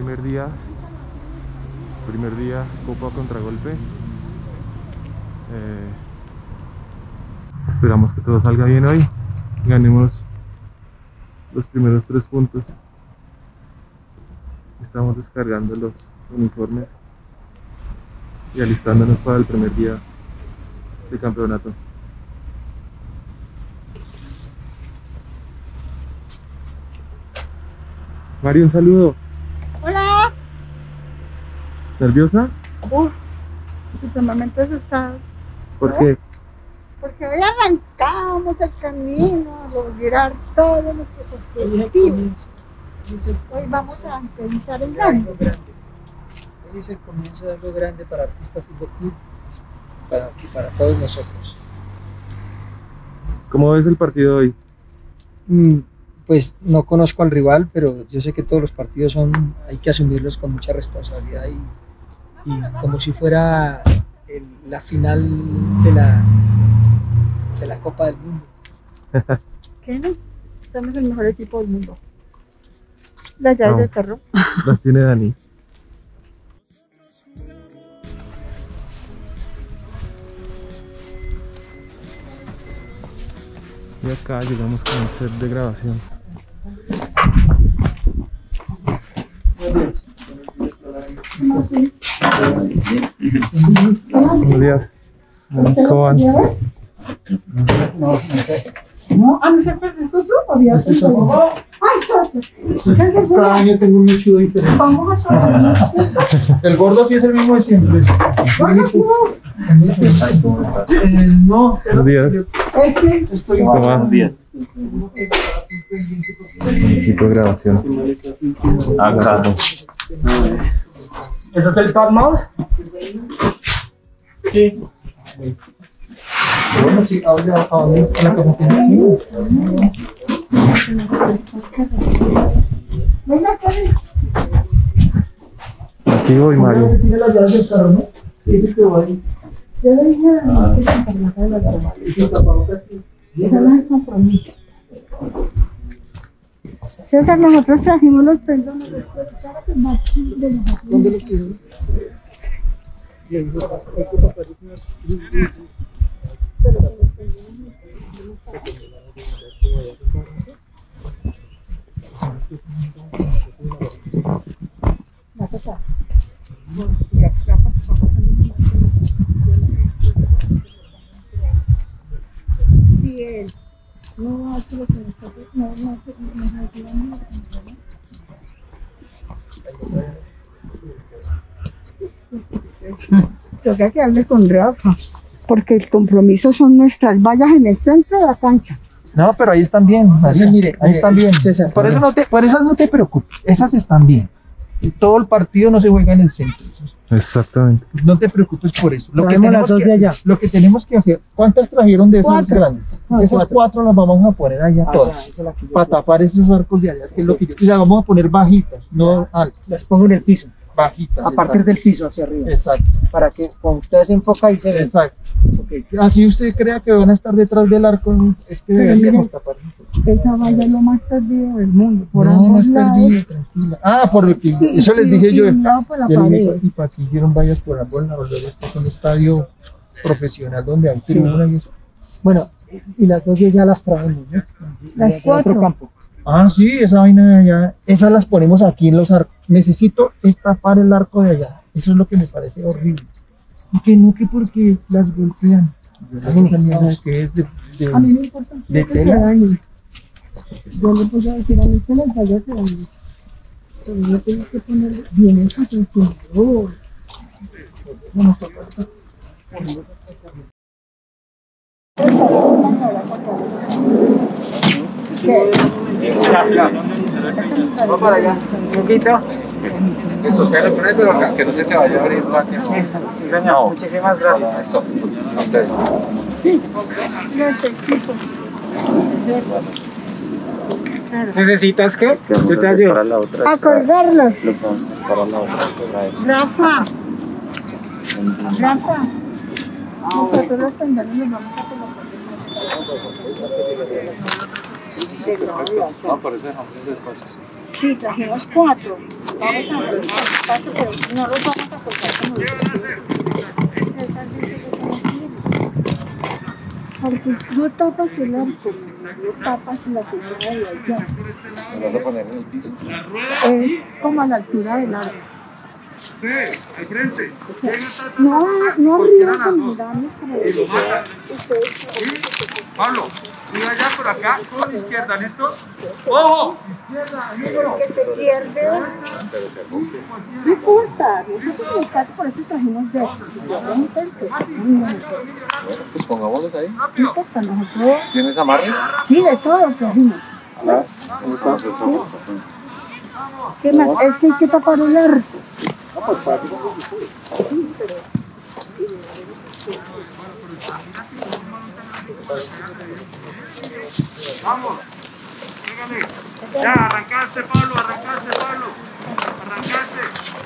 primer día Copa Contragolpe. Esperamos que todo salga bien hoy y ganemos los primeros 3 puntos. Estamos descargando los uniformes y alistándonos para el primer día de campeonato. Mari, un saludo. Hola. ¿Nerviosa? Supremamente asustados. ¿Por qué? Porque hoy arrancamos el camino a lograr todos nuestros objetivos. Hoy vamos a pensar en grande. Hoy es el comienzo de algo grande para Artista Fútbol Club y para todos nosotros. ¿Cómo ves el partido hoy? Pues no conozco al rival, pero yo sé que todos los partidos hay que asumirlos con mucha responsabilidad y como si fuera la final de la Copa del Mundo. ¿Qué no? Somos el mejor equipo del mundo. Las llaves del carro. Las tiene Dani. Y acá llegamos con un set de grabación. Buenos días. ¿Cómo van? No, a nosotros es otro, había otro. Cada año tengo un chudo diferente. Vamos a El gordo sí es el mismo de siempre. No, Buenos días. ¿Cómo va? Buenos días. Equipo de grabación. Acá. ¿Ese es el Pad Mouse? Sí. Bueno, sí, ahora a dónde la conocemos. Aquí voy, Mario. Tiene las llaves del carro, ¿no? Sí, sí que voy. Yo le dije a la que se encargaba de la grama. Ese no es el compromiso. César, nosotros trajimos los pendones de ¿Dónde los quiero? Si él no hace lo que nosotros no nos ayudamos. Toca que hable con Rafa, porque el compromiso son nuestras vallas en el centro de la cancha. No, pero ahí están bien. Así, mire, ahí están bien. César, Por esas no te preocupes. Esas están bien. Y todo el partido no se juega en el centro. Exactamente. No te preocupes por eso. Traemos las dos de allá. Lo que tenemos que hacer, ¿cuántas trajeron de esas 4. grandes? Esas 4 las vamos a poner allá todas. esa es la que yo Para tapar esos arcos de allá, que es lo que yo. Y las vamos a poner bajitas, no altas. las pongo en el piso, Bajitas. a partir del piso hacia arriba, Exacto. para que cuando ustedes se enfocan y se ven. Exacto. Así usted crea que van a estar detrás del arco, es que deberíamos tapar. Esa valla es lo más perdido del mundo. Por No, no ambos es lados. perdido, tranquila. Por el que eso les dije yo. Y un lado por la Y él me pared. dijo, ¿y para qué hicieron vallas por ambos lados? Luego esto es un estadio profesional donde hay tribuna y eso. Bueno, y las dos ya las traemos, ¿no? Las De 4. otro campo. Sí, esa vaina de allá, esas las ponemos aquí en los arcos. Necesito tapar el arco de allá. Eso es lo que me parece horrible. Y que no, que porque las golpean. Que es A mí me importa de que se tela. dañe. Yo le puse a decir a mí que las vallas se dañen. Pero yo tengo que poner bien el patrocinador. Vamos para allá, un poquito. Eso se le pone, pero que no se te vaya a abrir la que Eso, sí, señor. Muchísimas gracias. Eso, a usted. Necesito. ¿Necesitas qué? Yo te ayudo. Acordarlos. Para la otra. Rafa. Nosotros los pendones nos vamos a colocar. No, por eso dejamos esos espacios. Sí, trajimos 4. Vamos a ver, paso, pero no los vamos a cortar como dice. Porque no tapas el arco, no tapas la figura de allá. ¿Me vas a poner en el piso? Es como a la altura del arco. Sí, al frente. No arriba con mirarme como dice. Pablo, siga allá por acá, con izquierda, ¿listos? ¡Ojo! Izquierda, amigo. Que se pierde. No importa, nosotros en el caso por eso trajimos de esto. Si yo rompen, pues no Pues pongámoslos ahí. importa, nosotros. ¿Tienes amarres? Sí, de todo trajimos. ¿Qué más? Es que hay que tapar el arco. Vamos, sígame. Ya, arrancaste, Pablo, arrancaste, Pablo. Arrancaste.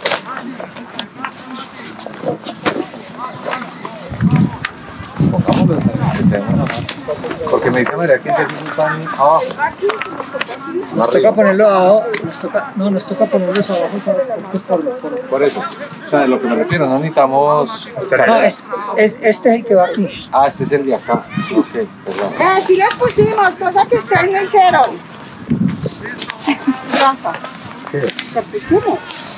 Pongámoslos ahí, que tengan amarres. Porque me dice María que eso es un pan abajo. Nos toca ponerlo abajo, nos toca ponerlos abajo Por eso. O sea, de lo que me refiero, no necesitamos... No, este es el que va aquí. Ah, este es el de acá. Ok, perdón. Sí las pusimos, cosa que ustedes no hicieron. Rafa, ¿Qué? ¿te pusimos?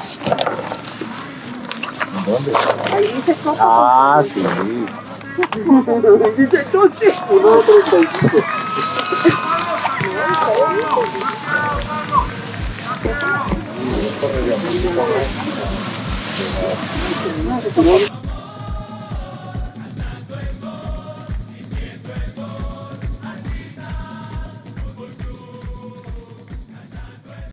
¿Dónde? Ahí dice cosa. Ah, sí. Dice entonces. 1:35.